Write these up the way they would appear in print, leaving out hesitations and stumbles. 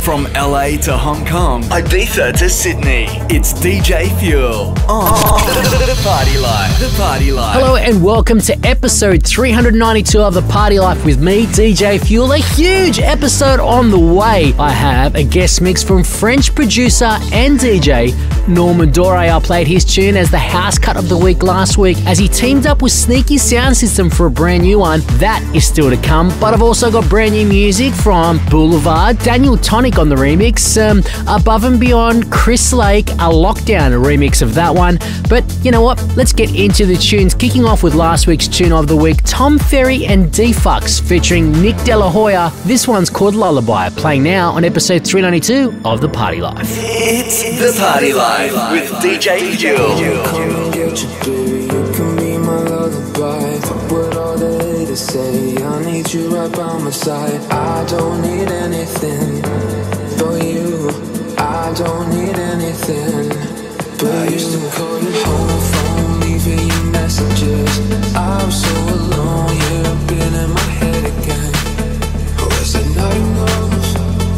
From LA to Hong Kong, Ibiza to Sydney, it's DJ Fuel on The Party Life. The Party Life. Hello and welcome to episode 392 of The Party Life with me, DJ Fuel. A huge episode on the way. I have a guest mix from French producer and DJ Norman Doray. I played his tune as the house cut of the week last week as he teamed up with Sneaky Sound System for a brand new one. That is still to come, but I've also got brand new music from Boulevard, Daniel Tonic on the remix, Above and Beyond, Chris Lake, a Lockdown, a remix of that one. But you know what? Let's get into the tunes, kicking off with last week's tune of the week, Tom Ferry and Defux featuring Nick De La Hoya. This one's called Lullaby, playing now on episode 392 of The Party Life. It's The Party Life with DJ Fuel. Come and get you, baby. You can be my lullaby. Fuck what all the haters say. I need you right by my side. I don't need anything for you. I don't need anything. But I used to call you home phone, leaving you messages. I was so alone, you've been in my head again. Oh, is it not enough?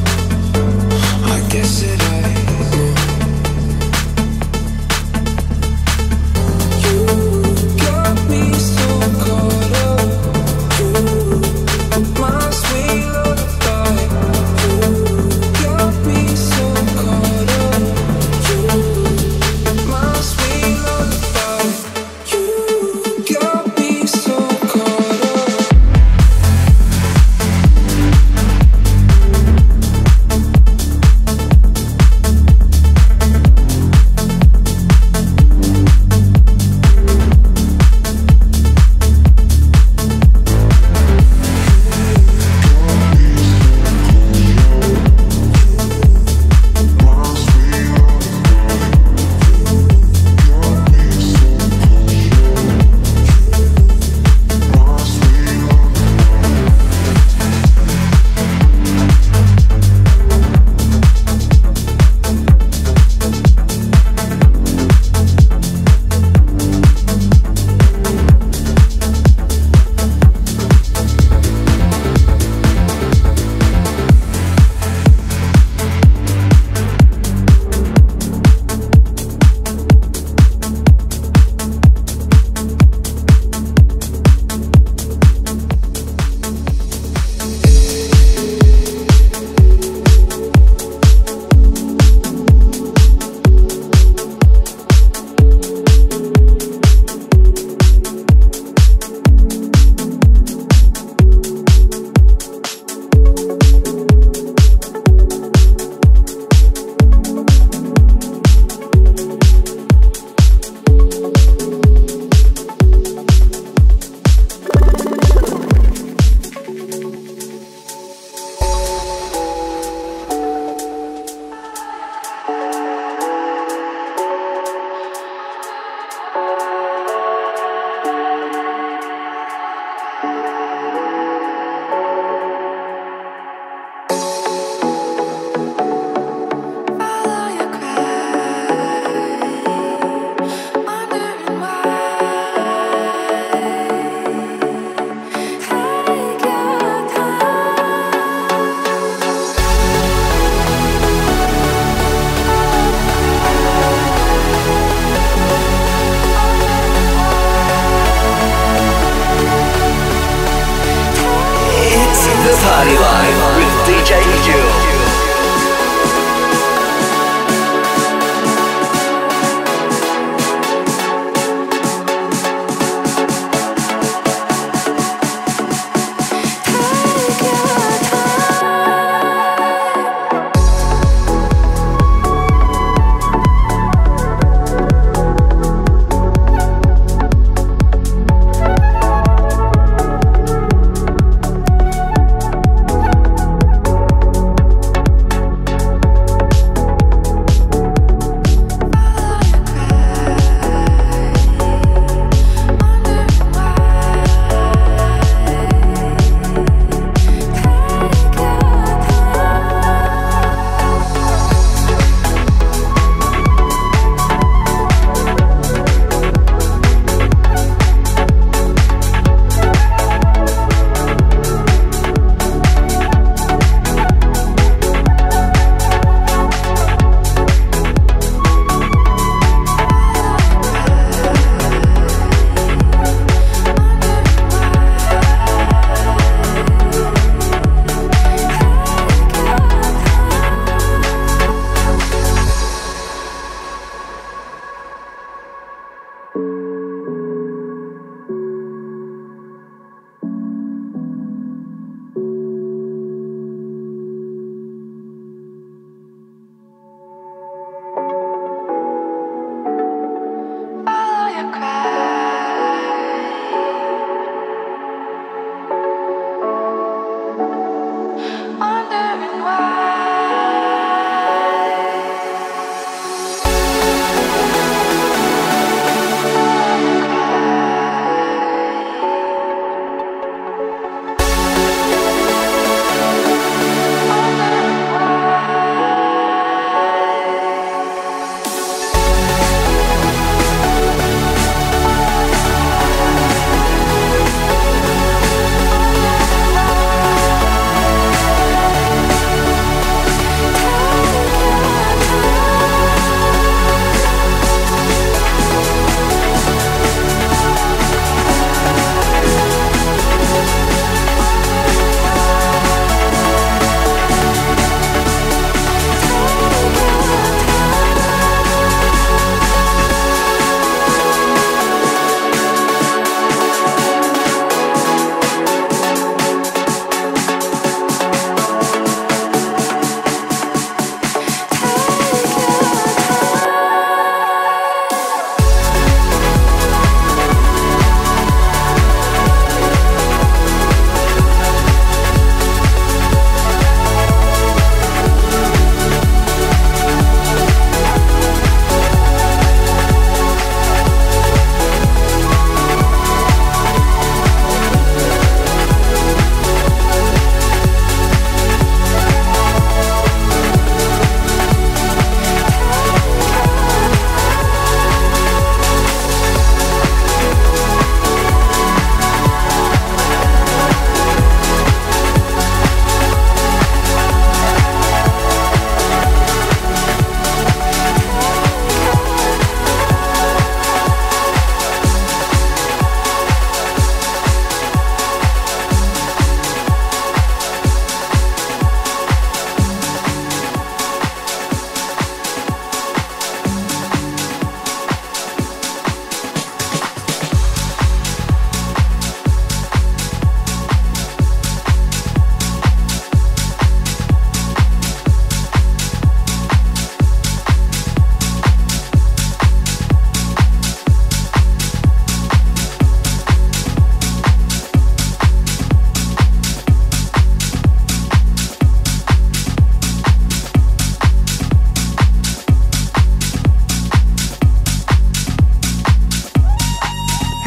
I guess it ain't. Sweet love.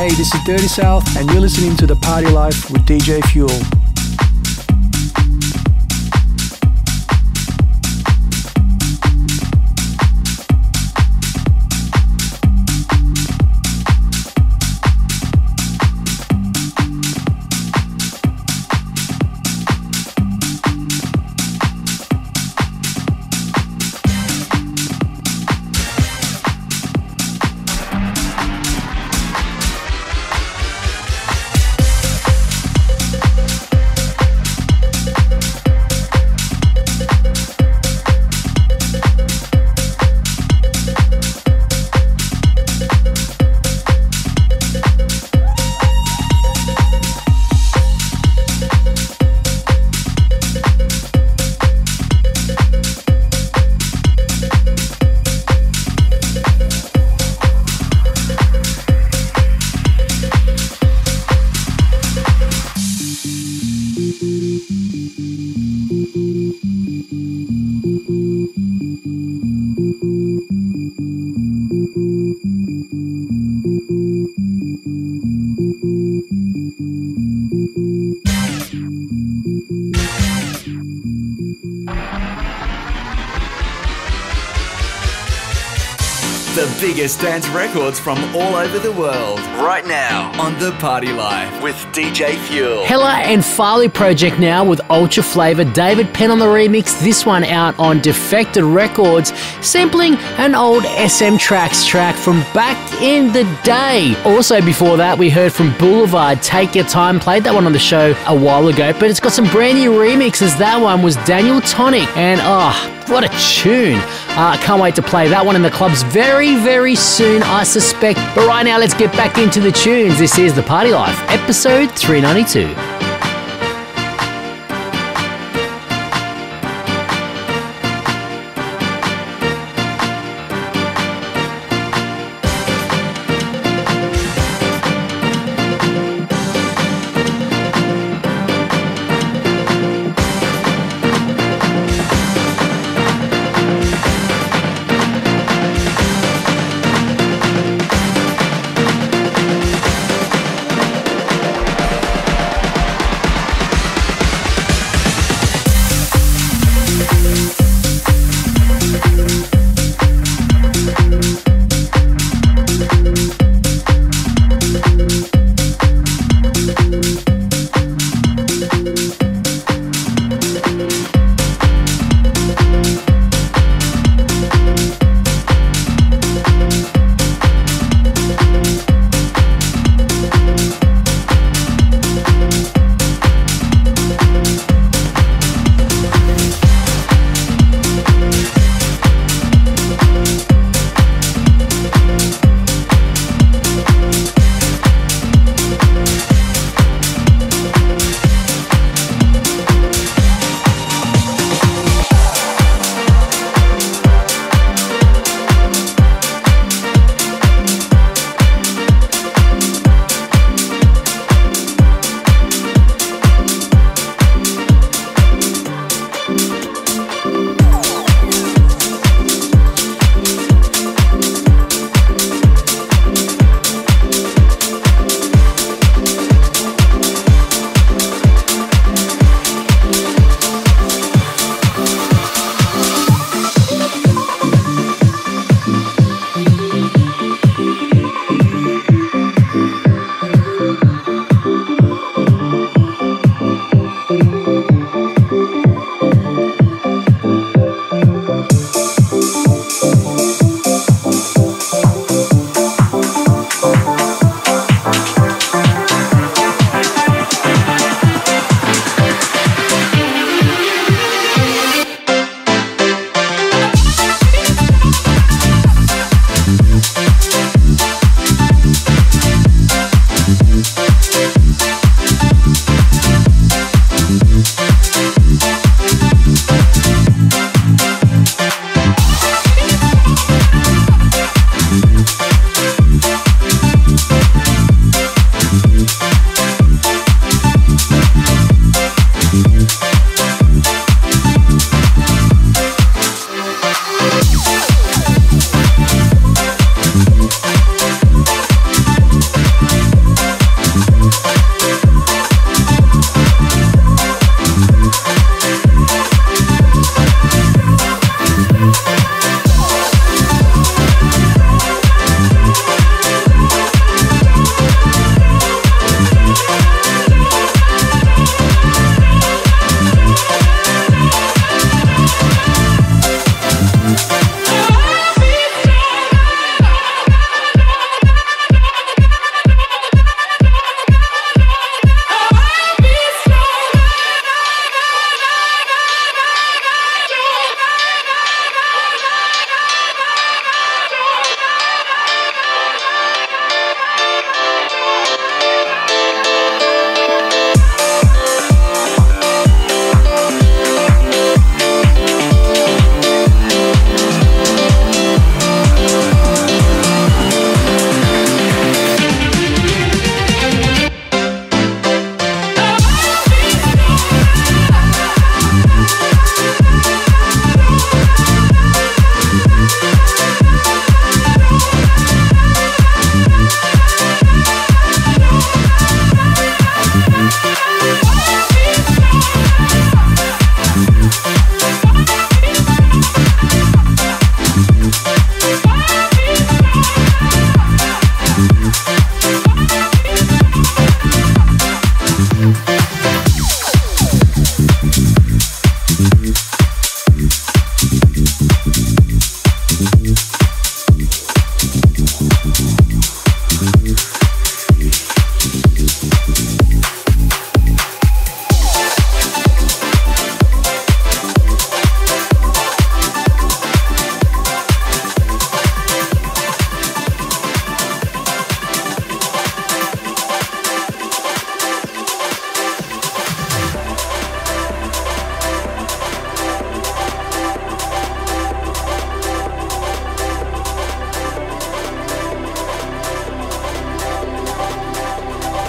Hey, this is Dirty South, and you're listening to The Party Life with DJ Fuel. The biggest dance records from all over the world. Right now on The Party Life with DJ Fuel. Hella and Farley Project now with Ultra Flavor. David Penn on the remix. This one out on Defected Records, sampling an old SM Tracks track from back in the day. Also before that, we heard from Boulevard, Take Your Time. Played that one on the show a while ago, but it's got some brand new remixes. That one was Daniel Tonic, and what a tune. Can't wait to play that one in the clubs very, very soon, I suspect. But right now, let's get back into the tunes. This is The Party Life, episode 392.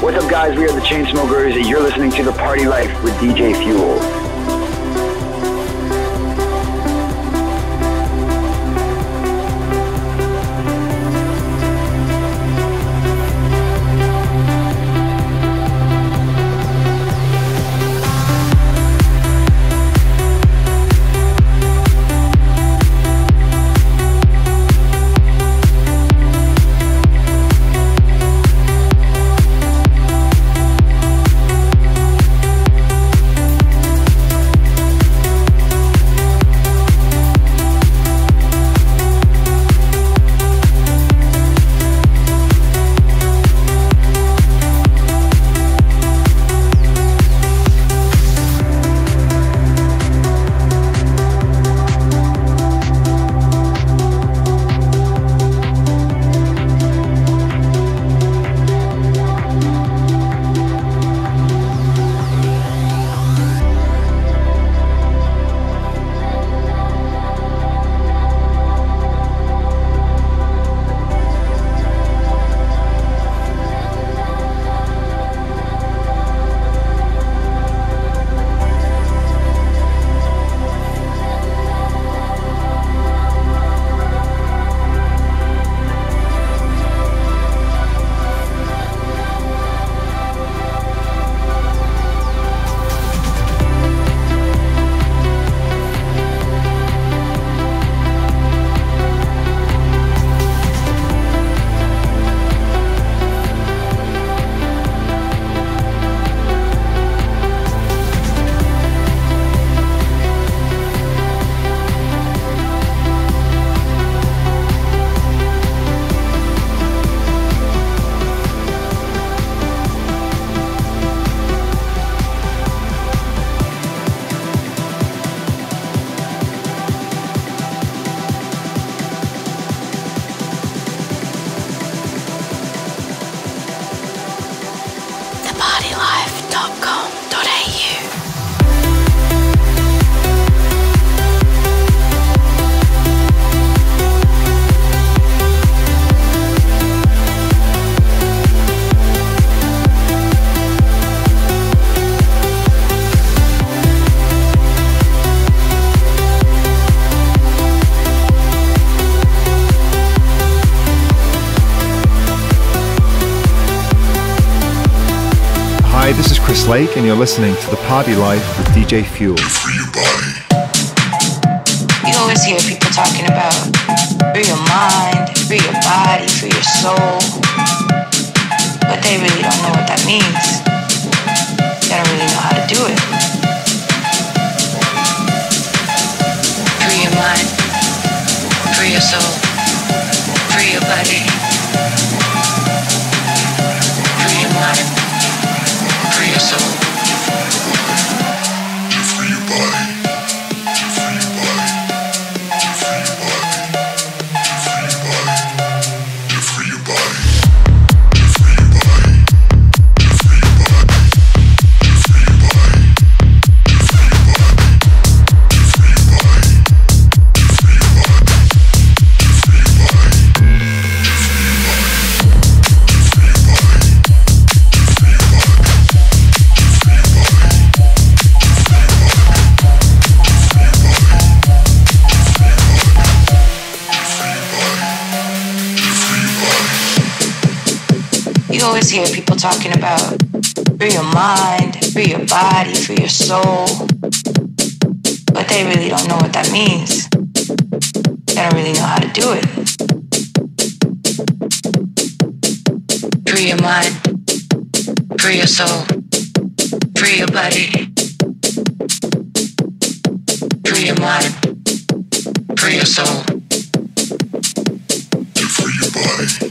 What's up, guys? We are the Chainsmokers. You're listening to The Party Life with DJ Fuel. Hi, this is Chris Lake, and you're listening to The Party Life with DJ Fuel. Free your body. You always hear people talking about free your mind, free your body, free your soul, but they really don't know what that means. They don't really know how to do it. Free your mind, free your soul, free your body, free your mind. Free your soul. You free your body. You free your body. You free your body. You free your body. You free your body. You free your body. You free your body. You free your body. You free your body. You free your body. You free your body. You always hear people talking about free your mind, free your body, free your soul, but they really don't know what that means. They don't really know how to do it. Free your mind, free your soul, free your body, free your mind, free your soul, you free your body.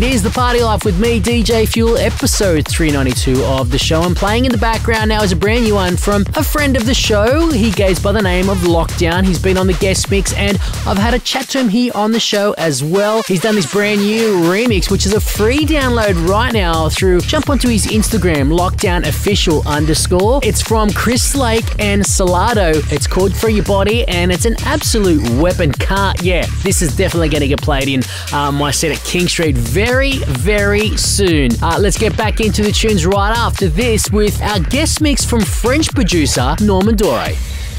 It is the Party Life with me, DJ Fuel, episode 392 of the show. And playing in the background now is a brand new one from a friend of the show. He goes by the name of Lockdown. He's been on the guest mix and I've had a chat to him here on the show as well. He's done this brand new remix, which is a free download right now jump onto his Instagram, lockdownofficial_. It's from Chris Lake and Salado. It's called Free Your Body and it's an absolute weapon. This is definitely going to get played in my set at King Street very, very soon. Let's get back into the tunes right after this with our guest mix from French producer Norman Doray.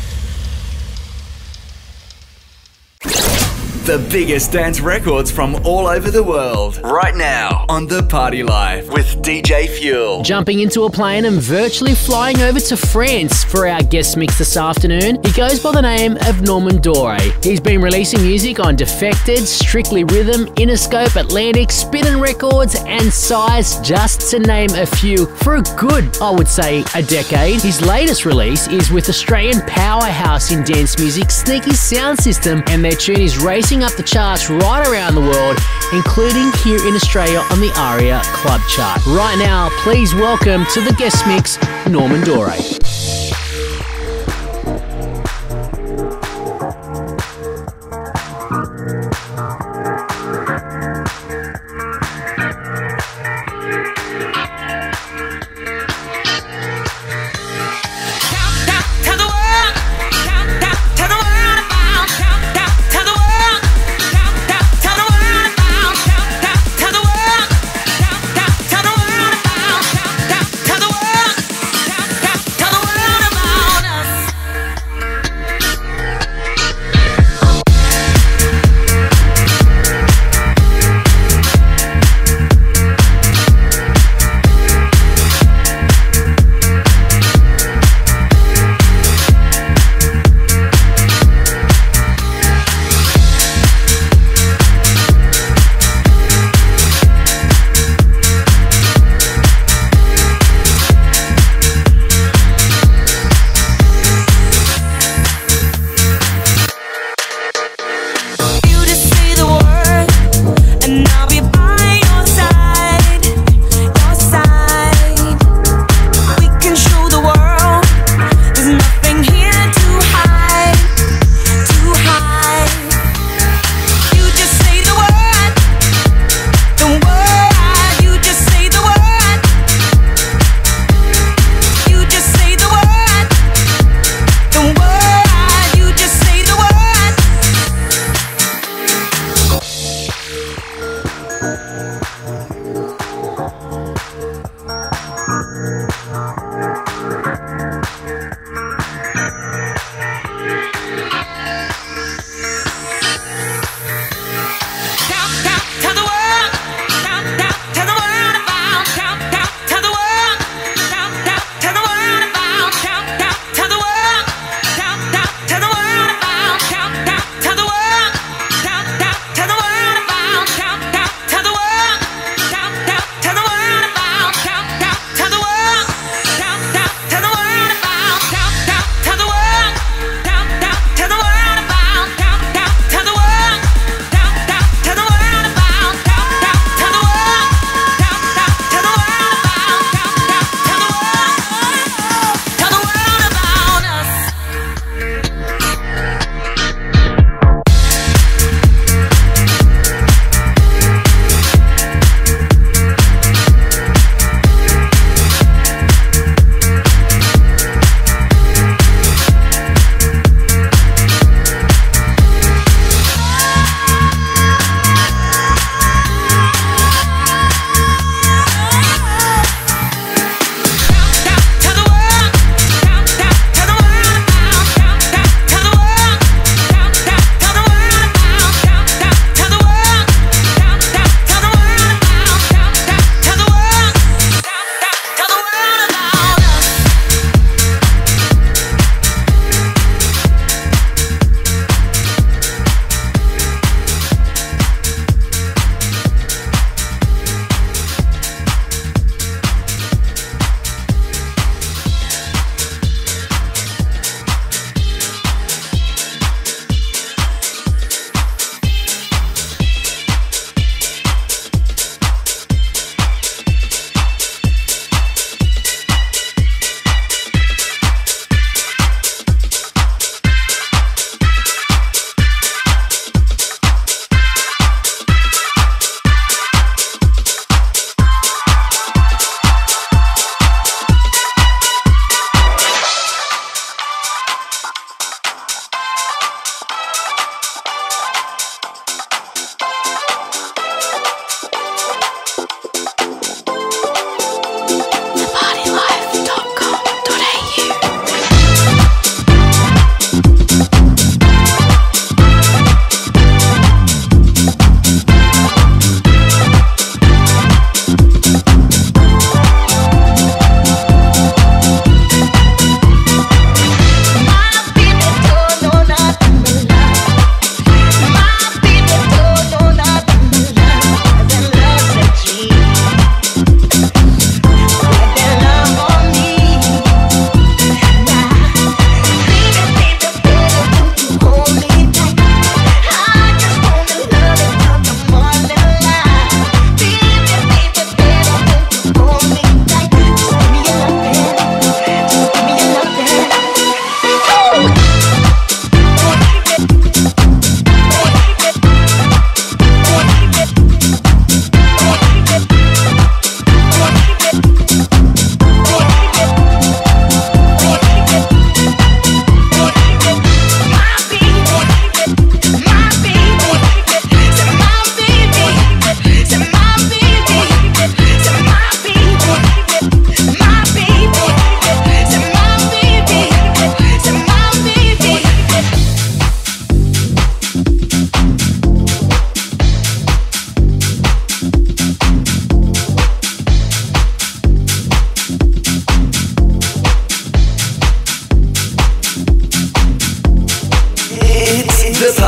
The biggest dance records from all over the world. Right now on The Party Life with DJ Fuel. Jumping into a plane and virtually flying over to France for our guest mix this afternoon. He goes by the name of Norman Doray. He's been releasing music on Defected, Strictly Rhythm, Interscope, Atlantic, Spinnin' Records and Size, just to name a few, for a good, I would say, a decade. His latest release is with Australian powerhouse in dance music, Sneaky Sound System, and their tune is racing up the charts right around the world, including here in Australia on the ARIA Club Chart. Right now, please welcome to the guest mix, Norman Doray. Tell the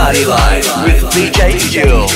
Party Life with DJ Fuel.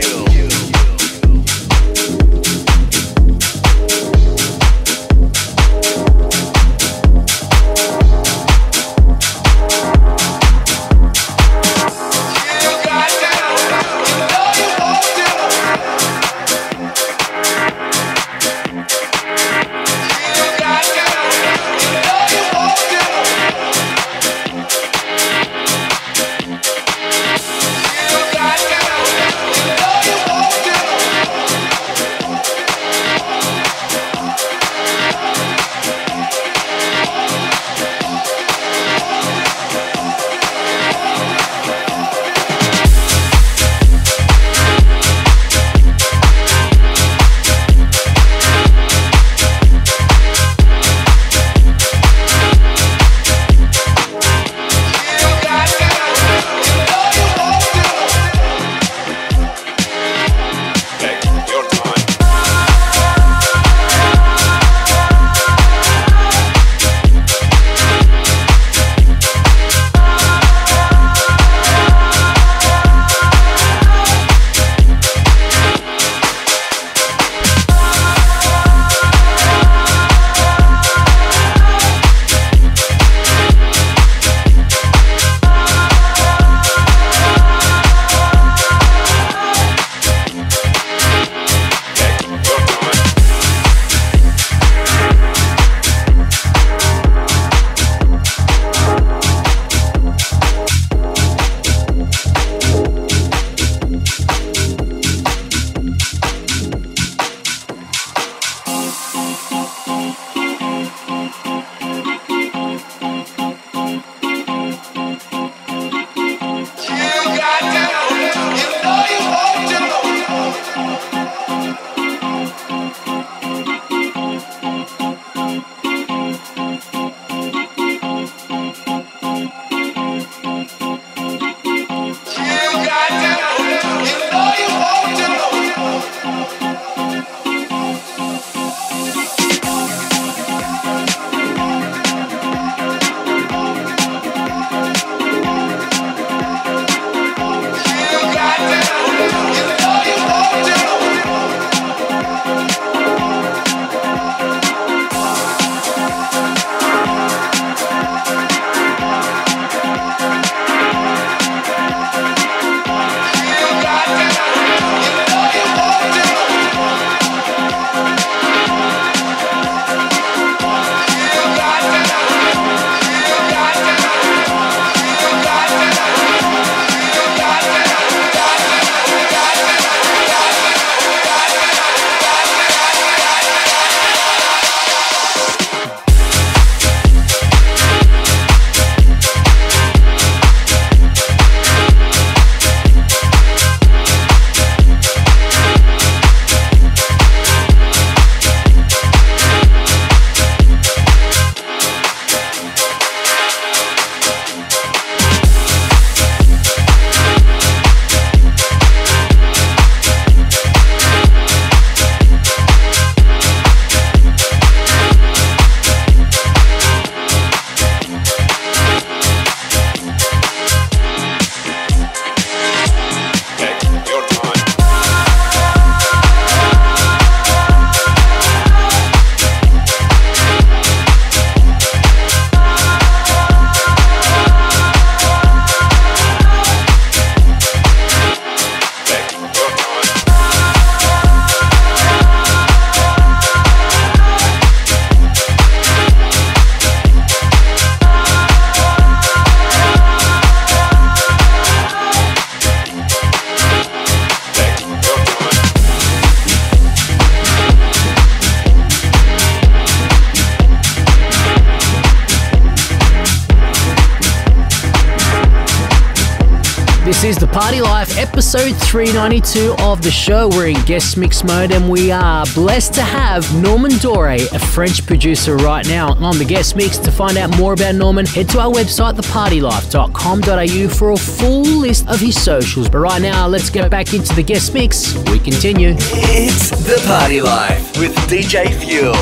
This is The Party Life, episode 392 of the show. We're in guest mix mode and we are blessed to have Norman Doray, a French producer, right now on the guest mix. To find out more about Norman, head to our website, thepartylife.com.au, for a full list of his socials. But right now, let's get back into the guest mix. We continue. It's The Party Life with DJ Fuel.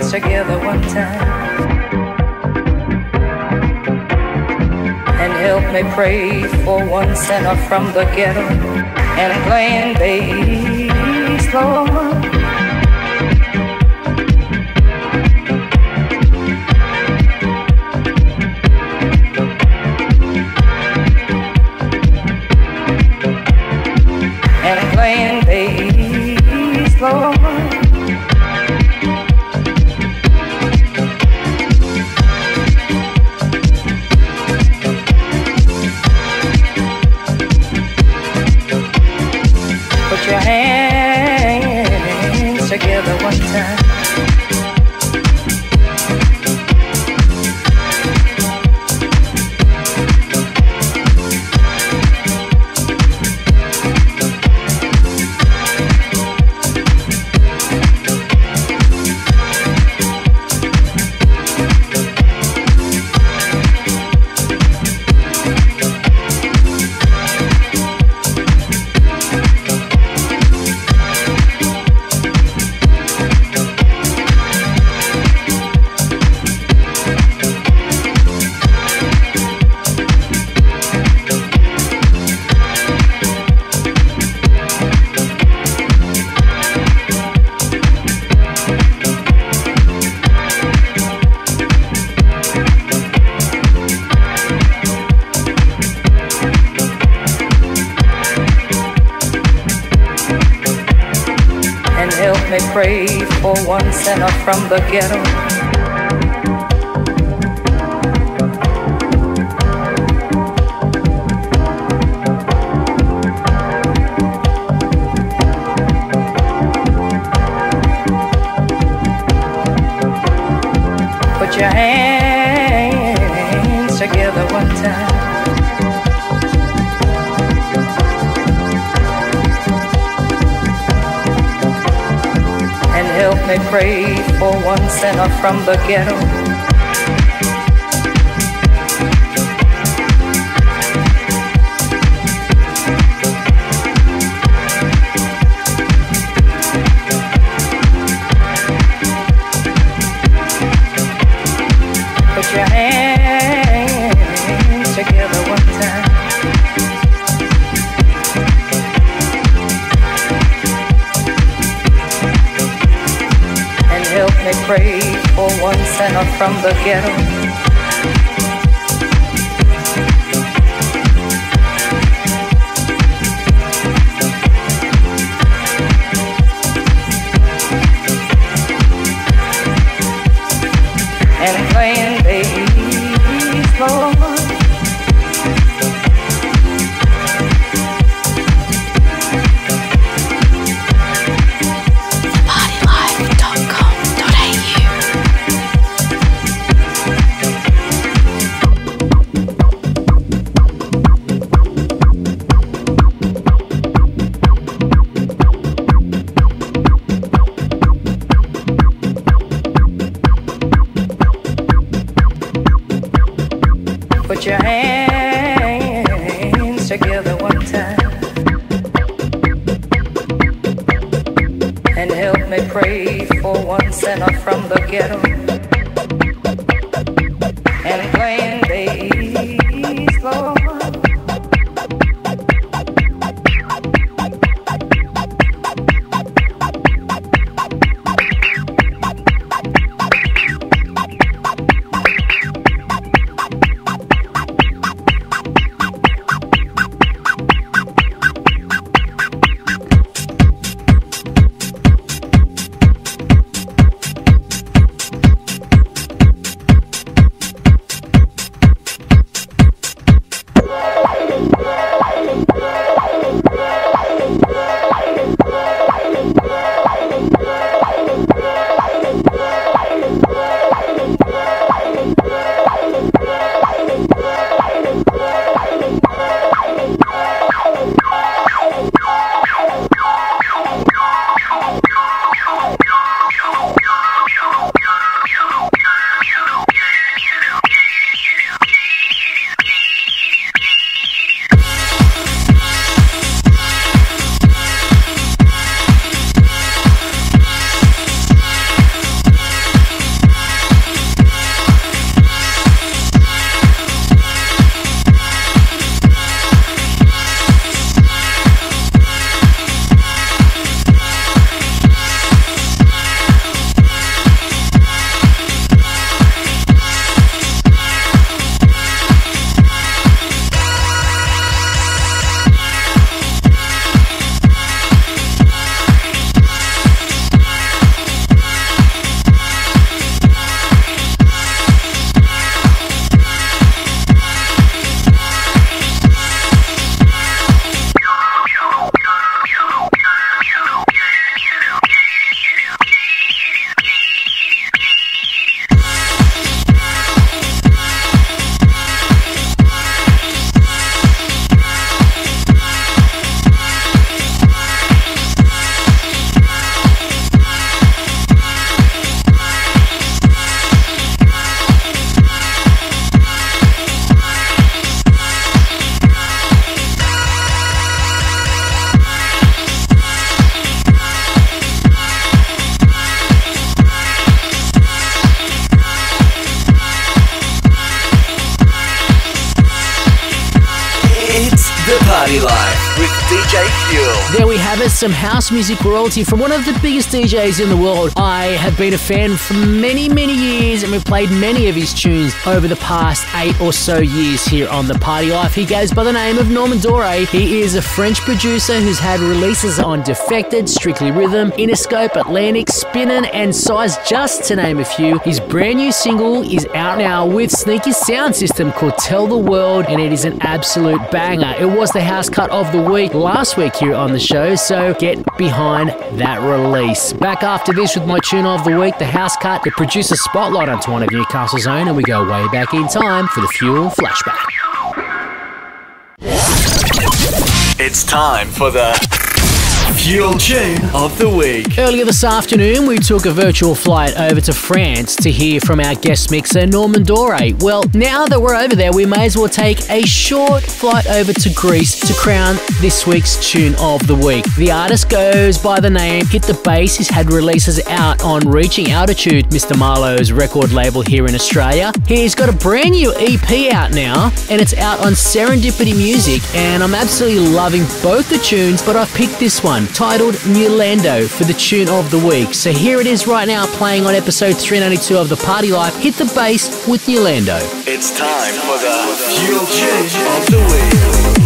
hands together one time and help me pray for one sinner from the ghetto and playing bass, Lord. And playing bass, Lord. Put your hands together one time. Pray for one sinner from the ghetto. Put your hands together one time. Help me pray for one sinner from the ghetto. Put your hands together one time. Help me pray for one sinner from the ghetto. And playing bass, Lord. Put your hands together one time and help me pray for one sinner from the ghetto and playing bass, Lord. DJ Fuel. There we have it, some house music royalty from one of the biggest DJs in the world. I have been a fan for many, many years, and we've played many of his tunes over the past 8 or so years here on The Party Life. He goes by the name of Norman Doray. He is a French producer who's had releases on Defected, Strictly Rhythm, Interscope, Atlantic, Spinnin' and Size, just to name a few. His brand new single is out now with Sneaky Sound System called Tell the World, and it is an absolute banger. It was the house cut of the week last week here on the show, so get behind that release. Back after this with my tune of the week, the house cut, the producer spotlight onto one of Newcastle's own, and we go way back in time for the Fuel Flashback. It's time for the Fuel Tune of the Week. Earlier this afternoon, we took a virtual flight over to France to hear from our guest mixer, Norman Doray. Well, now that we're over there, we may as well take a short flight over to Greece to crown this week's Tune of the Week. The artist goes by the name Hit the Bass. He's had releases out on Reaching Altitude, Mr. Marlowe's record label here in Australia. He's got a brand new EP out now, and it's out on Serendipity Music, and I'm absolutely loving both the tunes, but I've picked this one, titled Newlando, for the Tune of the Week. So here it is right now, playing on episode 392 of The Party Life. Hit the Bass with Newlando. It's time for the Fuel Tune of the Week.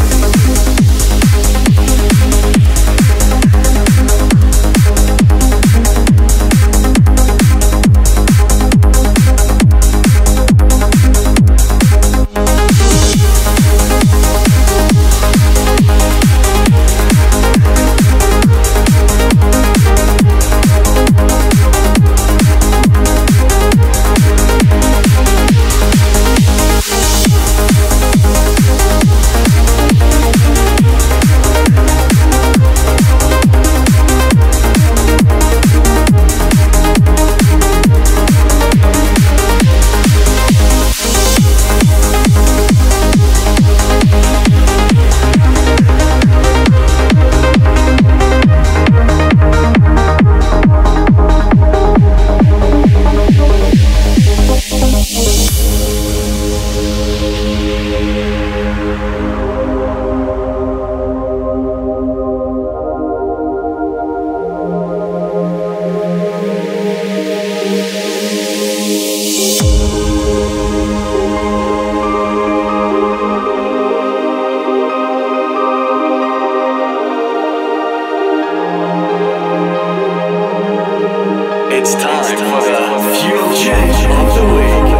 It's time for the Fuel Tune of the Week.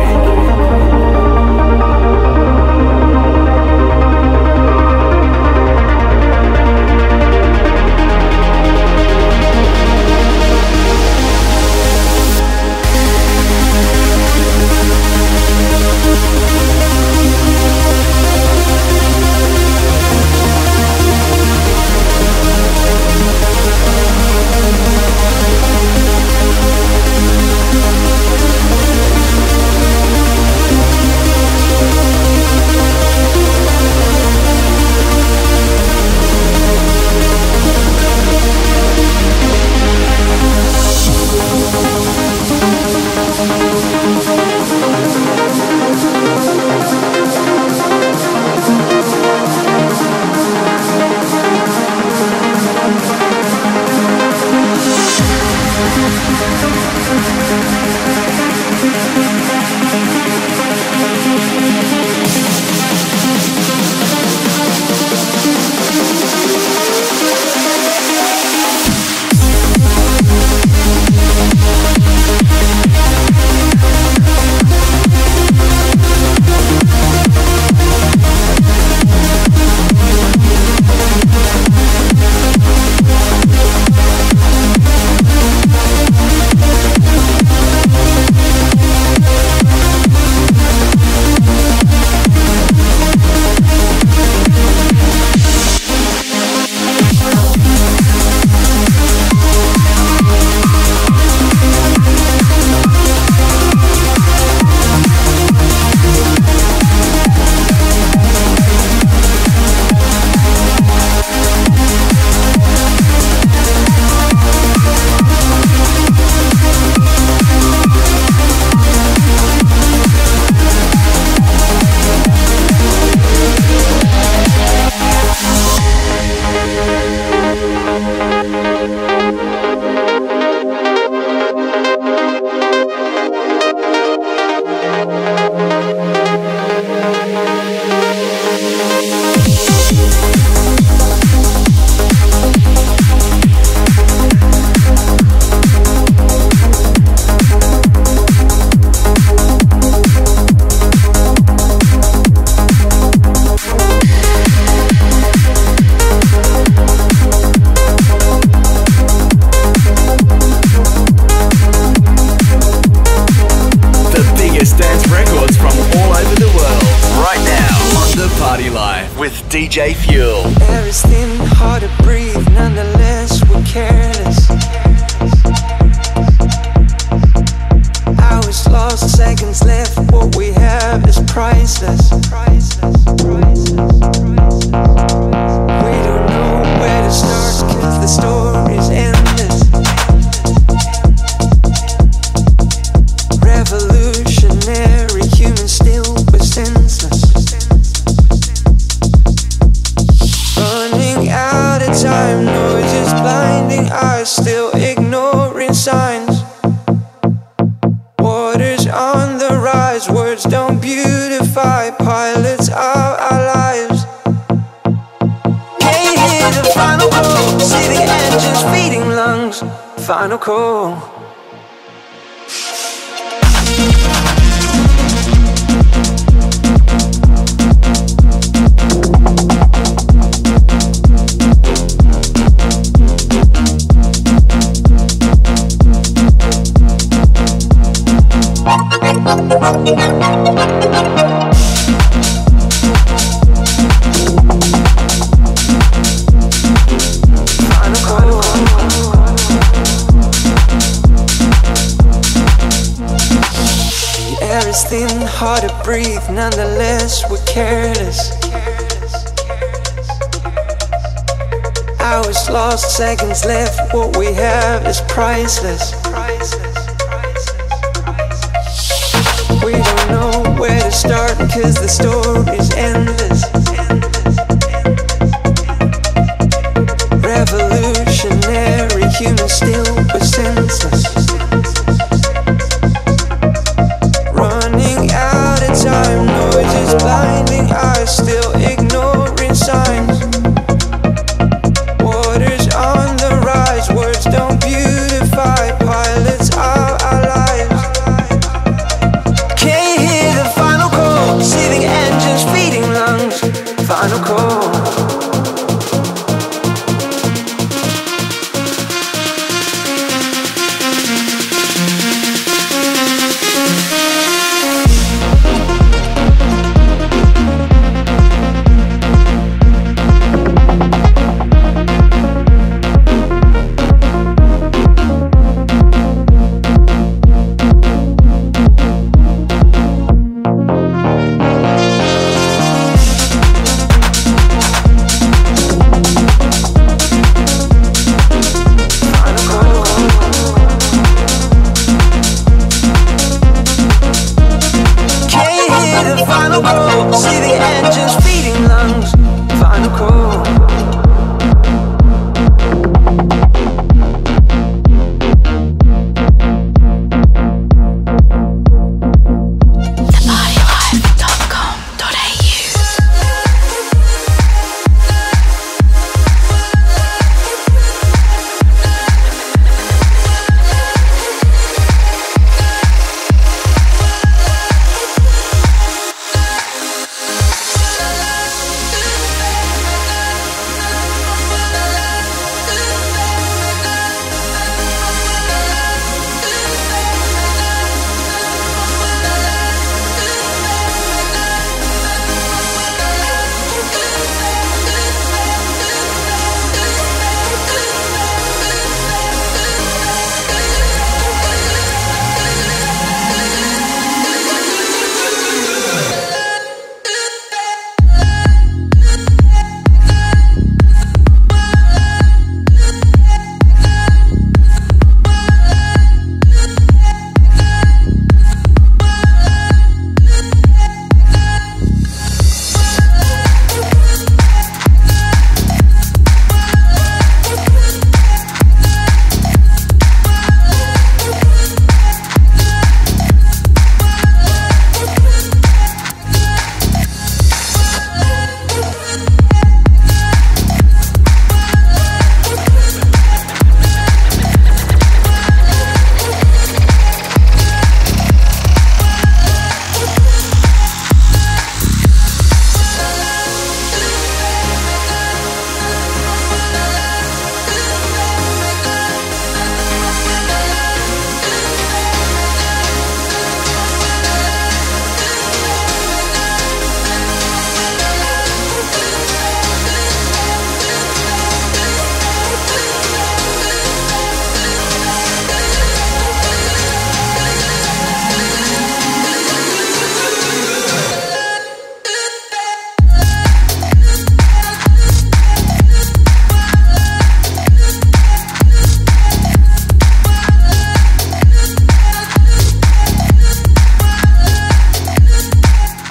DJ Fuel. Air is thin, hard to breathe, nonetheless we're careless. Hours lost, seconds left, what we have is priceless. We don't know where to start, cause the story's endless. Revolutionary, human still but senseless. Running out of time, noise is blinding eyes, still ignoring signs. Waters on the rise, words don't beautify, pilots of our lives. Can't hear the final call, see the engines feeding lungs. Final call. Thin, hard to breathe, nonetheless we're careless. Hours lost, seconds left, what we have is priceless. We don't know where to start, cause the story's endless. Revolutionary, human still but senseless. Time, noise is blinding eyes, still ignoring signs. Waters on the rise, words don't beautify, pilots of our lives. Can't hear the final call, see the engines feeding lungs.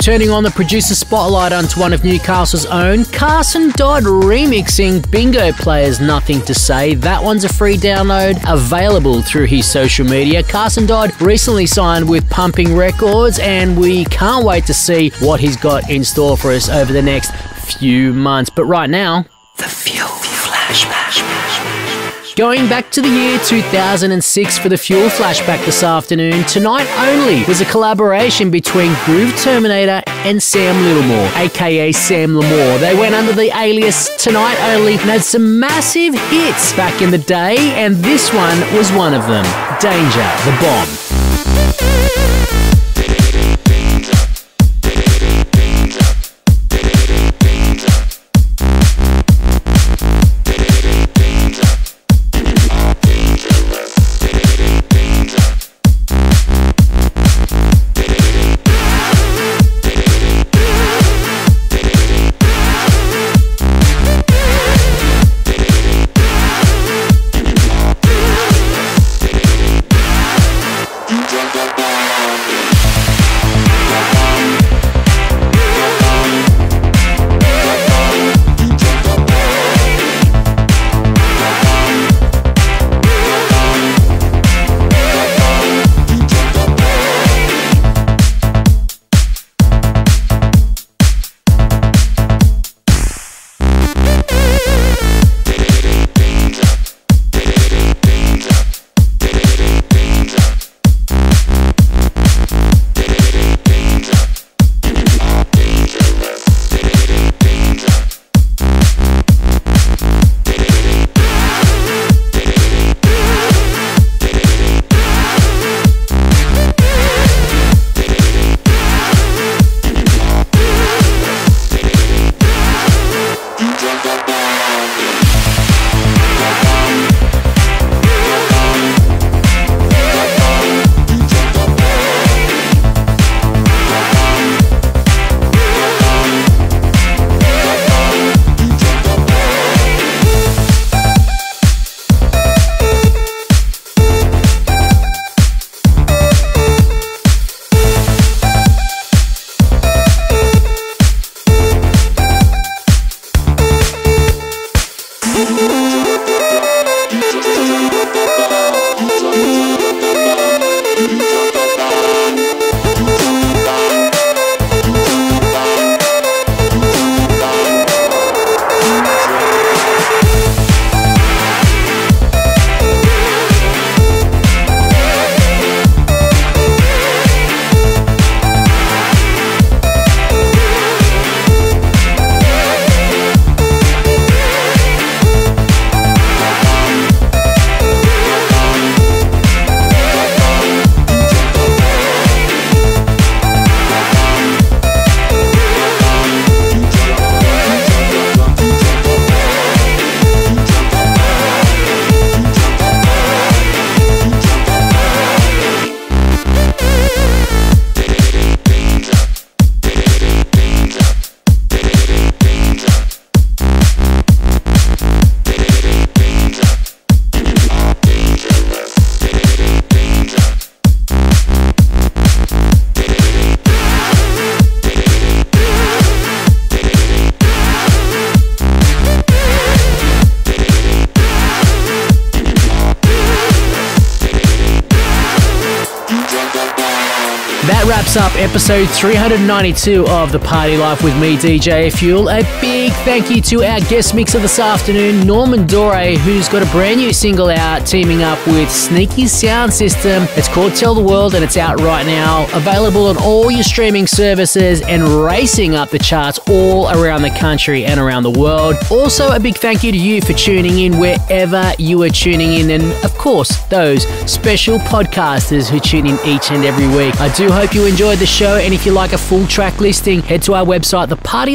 turning on the producer spotlight onto one of Newcastle's own, Carson Dodd remixing Bingo Player's Nothing to Say. That one's a free download available through his social media. Carson Dodd recently signed with Pumping Records, and we can't wait to see what he's got in store for us over the next few months. But right now, the Fuel Flashback. Going back to the year 2006 for the Fuel Flashback this afternoon, Tonight Only was a collaboration between Groove Terminator and Sam Littlemore, aka Sam Lamore. They went under the alias Tonight Only and had some massive hits back in the day, and this one was one of them, Danger, the Bomb. That wraps up episode 392 of The Party Life with me, DJ Fuel. A big thank you to our guest mixer this afternoon, Norman Dore, who's got a brand new single out, teaming up with Sneaky Sound System. It's called Tell the World, and it's out right now. Available on all your streaming services and racing up the charts all around the country and around the world. Also, a big thank you to you for tuning in wherever you are tuning in, and of course, those special podcasters who tune in each and every week. I do hope you enjoyed the show, and if you like a full track listing, head to our website,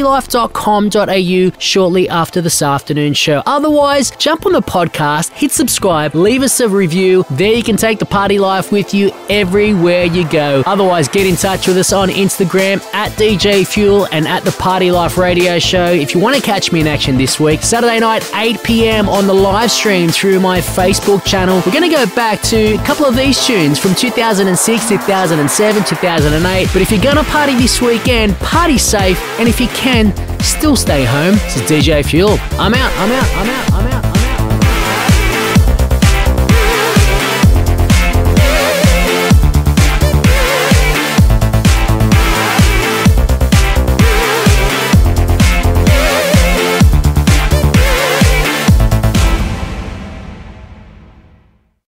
thepartylife.com.au, shortly after this afternoon show. Otherwise, jump on the podcast, hit subscribe, leave us a review. There you can take The Party Life with you everywhere you go. Otherwise, get in touch with us on Instagram at DJ Fuel and at The Party Life Radio Show. If you want to catch me in action this week, Saturday night, 8 p.m. on the live stream through my Facebook channel. We're going to go back to a couple of these tunes from 2006, 2007, in 2008. But if you're gonna party this weekend, party safe, and if you can, still stay home. This is DJ Fuel. I'm out.